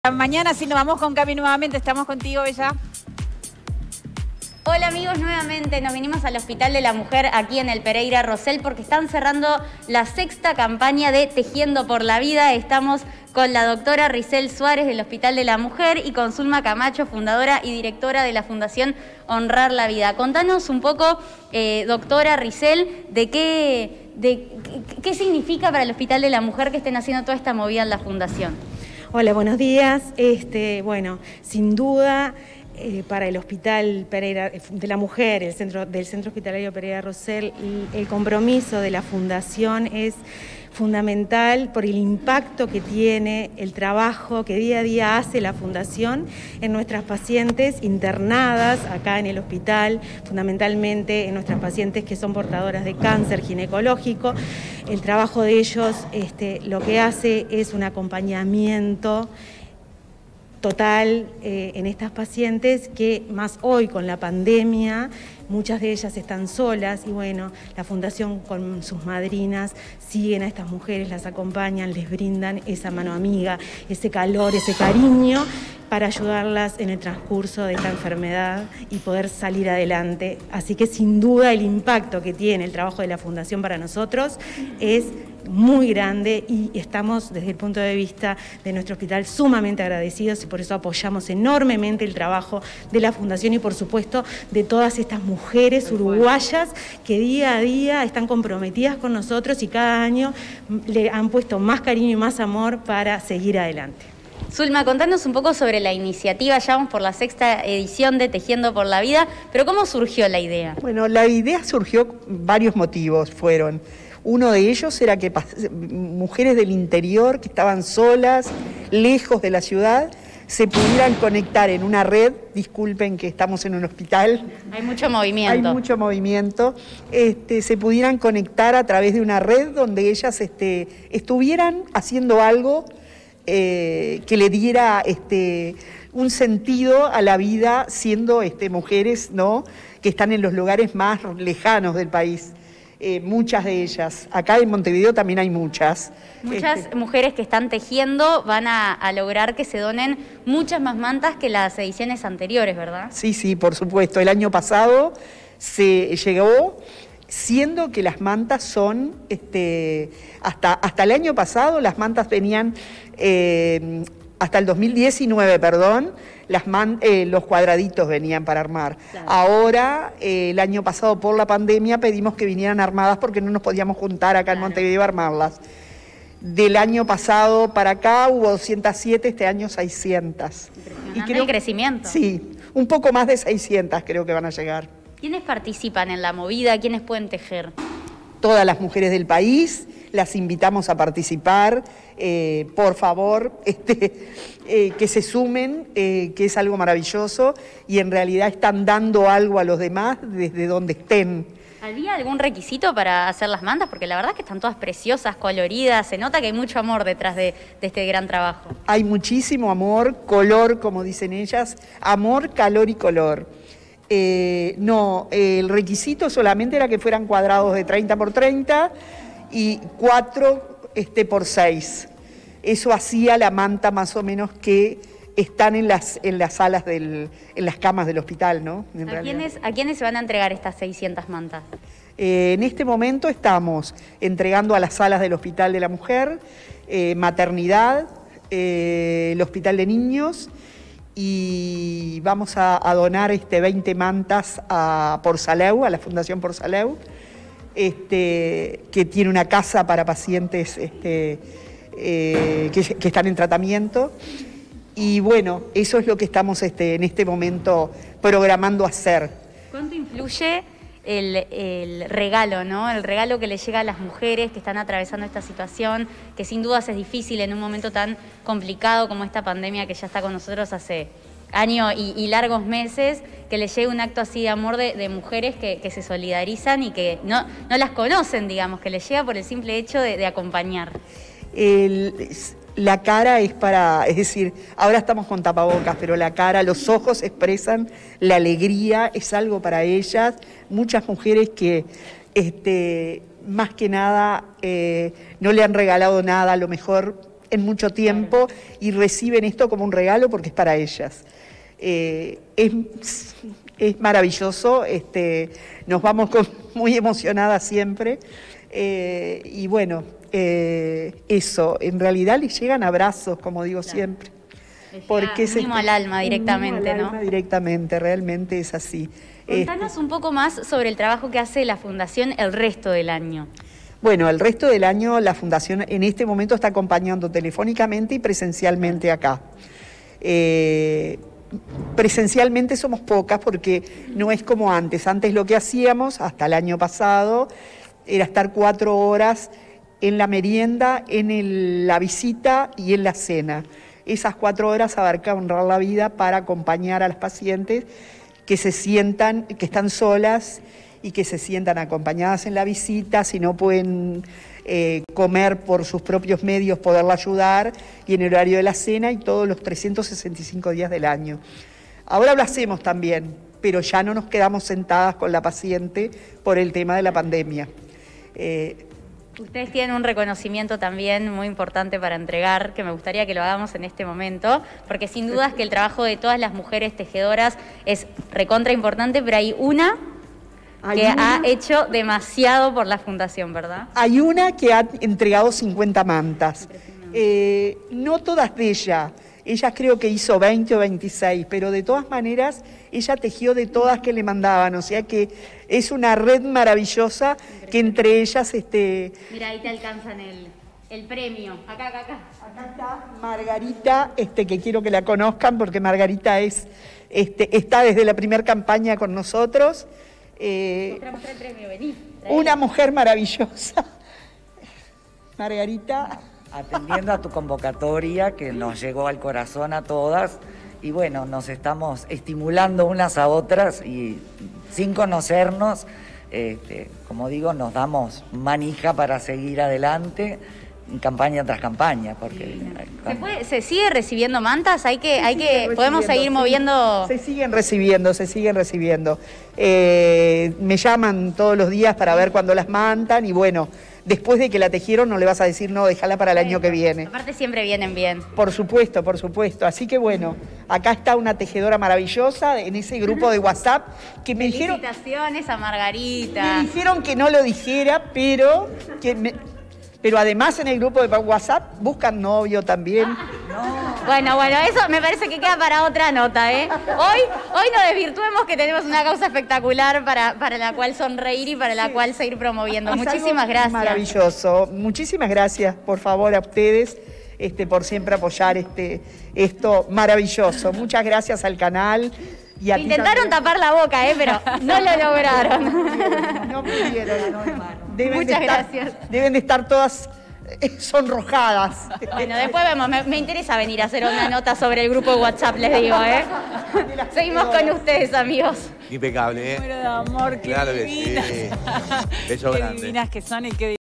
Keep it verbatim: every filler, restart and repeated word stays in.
Mañana sí nos vamos con Cami nuevamente, estamos contigo, Bella. Hola amigos, nuevamente nos vinimos al Hospital de la Mujer aquí en el Pereira Rosell porque están cerrando la sexta campaña de Tejiendo por la Vida. Estamos con la doctora Rizel Suárez del Hospital de la Mujer y con Zulma Camacho, fundadora y directora de la Fundación Honrar la Vida. Contanos un poco, eh, doctora Rizel, de qué, de qué significa para el Hospital de la Mujer que estén haciendo toda esta movida en la Fundación. Hola, buenos días. Este, bueno, sin duda, eh, para el Hospital Pereira de la Mujer, el centro, del Centro Hospitalario Pereira Rosell, el compromiso de la Fundación es fundamental por el impacto que tiene el trabajo que día a día hace la Fundación en nuestras pacientes internadas acá en el hospital, fundamentalmente en nuestras pacientes que son portadoras de cáncer ginecológico. El trabajo de ellos este, lo que hace es un acompañamiento total eh, en estas pacientes que más hoy con la pandemia, muchas de ellas están solas y bueno, la Fundación con sus madrinas siguen a estas mujeres, las acompañan, les brindan esa mano amiga, ese calor, ese cariño para ayudarlas en el transcurso de esta enfermedad y poder salir adelante. Así que sin duda el impacto que tiene el trabajo de la Fundación para nosotros es muy grande y estamos desde el punto de vista de nuestro hospital sumamente agradecidos y por eso apoyamos enormemente el trabajo de la Fundación y por supuesto de todas estas mujeres uruguayas que día a día están comprometidas con nosotros y cada año le han puesto más cariño y más amor para seguir adelante. Zulma, contanos un poco sobre la iniciativa, ya vamos por la sexta edición de Tejiendo por la Vida, pero ¿cómo surgió la idea? Bueno, la idea surgió, varios motivos fueron. Uno de ellos era que mujeres del interior que estaban solas, lejos de la ciudad, se pudieran conectar en una red, disculpen que estamos en un hospital. Hay mucho movimiento. Hay mucho movimiento. Este, se pudieran conectar a través de una red donde ellas este, estuvieran haciendo algo eh, que le diera este, un sentido a la vida siendo este, mujeres, ¿no?, que están en los lugares más lejanos del país. Eh, muchas de ellas. Acá en Montevideo también hay muchas. Muchas este... mujeres que están tejiendo van a, a lograr que se donen muchas más mantas que las ediciones anteriores, ¿verdad? Sí, sí, por supuesto. El año pasado se llegó, siendo que las mantas son, este, hasta, hasta el año pasado las mantas venían, eh, hasta el dos mil diecinueve, perdón, Las man, eh, los cuadraditos venían para armar. Claro. Ahora, eh, el año pasado por la pandemia pedimos que vinieran armadas porque no nos podíamos juntar acá, claro, en Montevideo a armarlas. Del año pasado para acá hubo doscientas siete, este año seiscientas. Y creo, el crecimiento. Sí, un poco más de seiscientas creo que van a llegar. ¿Quiénes participan en la movida? ¿Quiénes pueden tejer? Todas las mujeres del país, las invitamos a participar, eh, por favor, este, eh, que se sumen, eh, que es algo maravilloso y en realidad están dando algo a los demás desde donde estén. ¿Había algún requisito para hacer las mantas? Porque la verdad es que están todas preciosas, coloridas, se nota que hay mucho amor detrás de, de este gran trabajo. Hay muchísimo amor, color, como dicen ellas, amor, calor y color. Eh, no, eh, el requisito solamente era que fueran cuadrados de treinta por treinta y cuatro este, por seis. Eso hacía la manta más o menos que están en las, en las salas, del, en las camas del hospital, ¿no? En ¿A quiénes, ¿A quiénes se van a entregar estas seiscientas mantas? Eh, en este momento estamos entregando a las salas del Hospital de la Mujer, eh, maternidad, eh, el Hospital de Niños, y vamos a, a donar este, veinte mantas a Porsaleu, a la Fundación Porsaleu, este, que tiene una casa para pacientes este, eh, que, que están en tratamiento. Y bueno, eso es lo que estamos este, en este momento programando hacer. ¿Cuánto influye el, el regalo, ¿no? El regalo que le llega a las mujeres que están atravesando esta situación, que sin dudas es difícil en un momento tan complicado como esta pandemia que ya está con nosotros hace años y, y largos meses, que le llegue un acto así de amor de, de mujeres que, que se solidarizan y que no, no las conocen, digamos, que les llega por el simple hecho de, de acompañar? El, la cara es para, es decir, ahora estamos con tapabocas, pero la cara, los ojos expresan la alegría, es algo para ellas. Muchas mujeres que este, más que nada eh, no le han regalado nada, a lo mejor en mucho tiempo y reciben esto como un regalo porque es para ellas. Eh, es, es maravilloso, este, nos vamos con, muy emocionadas siempre eh, y bueno, eh, eso, en realidad les llegan abrazos, como digo claro. siempre. Porque es mimo al alma directamente, al ¿no? Alma directamente, realmente es así. Contanos este, un poco más sobre el trabajo que hace la Fundación el resto del año. Bueno, el resto del año la Fundación en este momento está acompañando telefónicamente y presencialmente acá. Eh, presencialmente somos pocas porque no es como antes. Antes lo que hacíamos, hasta el año pasado, era estar cuatro horas en la merienda, en el, la visita y en la cena. Esas cuatro horas abarca honrar la vida para acompañar a las pacientes que se sientan, que están solas y que se sientan acompañadas en la visita, si no pueden eh, comer por sus propios medios, poderla ayudar, y en el horario de la cena y todos los trescientos sesenta y cinco días del año. Ahora lo hacemos también, pero ya no nos quedamos sentadas con la paciente por el tema de la pandemia. Eh, Ustedes tienen un reconocimiento también muy importante para entregar, que me gustaría que lo hagamos en este momento, porque sin dudas que el trabajo de todas las mujeres tejedoras es recontra importante, pero hay una que ha hecho demasiado por la Fundación, ¿verdad? Hay una que ha entregado cincuenta mantas. Eh, no todas de ellas. Ella creo que hizo veinte o veintiséis, pero de todas maneras ella tejió de todas que le mandaban, o sea que es una red maravillosa que entre ellas... este. Mira, ahí te alcanzan el, el premio, acá, acá, acá. Acá está Margarita, este, que quiero que la conozcan porque Margarita es, este, está desde la primera campaña con nosotros. Eh, Mostrá, mostrá el premio, vení. Una mujer maravillosa. Margarita... Atendiendo a tu convocatoria que nos llegó al corazón a todas y bueno, nos estamos estimulando unas a otras y sin conocernos, este, como digo, nos damos manija para seguir adelante campaña tras campaña. Porque ¿Se, puede, ¿Se sigue recibiendo mantas? Hay que, hay que, podemos seguir moviendo... Se siguen recibiendo, se siguen recibiendo. Eh, me llaman todos los días para ver cuándo las mantan y bueno... Después de que la tejieron no le vas a decir no, déjala para el año que viene. Aparte siempre vienen bien. Por supuesto, por supuesto. Así que bueno, acá está una tejedora maravillosa en ese grupo de WhatsApp que me dijeron... Felicitaciones a Margarita. Me dijeron que no lo dijera, pero... que me, pero además en el grupo de WhatsApp buscan novio también. No. Bueno, bueno, eso me parece que queda para otra nota, ¿eh? Hoy, hoy no desvirtuemos que tenemos una causa espectacular para, para la cual sonreír y para la sí. cual seguir promoviendo. Es Muchísimas gracias. Maravilloso. Muchísimas gracias, por favor, a ustedes este, por siempre apoyar este, esto maravilloso. Muchas gracias al canal. Y a Intentaron tapar la boca, ¿eh? Pero no lo lograron. No pudieron. No, no, deben Muchas de estar, gracias. Deben de estar todas sonrojadas. Bueno, después vemos. Me, me interesa venir a hacer una nota sobre el grupo de WhatsApp, les digo, ¿eh? Seguimos con ustedes, amigos. Impecable, ¿eh? Número de amor, qué claro divinas. Que sí. Beso Qué grande. divinas que son y qué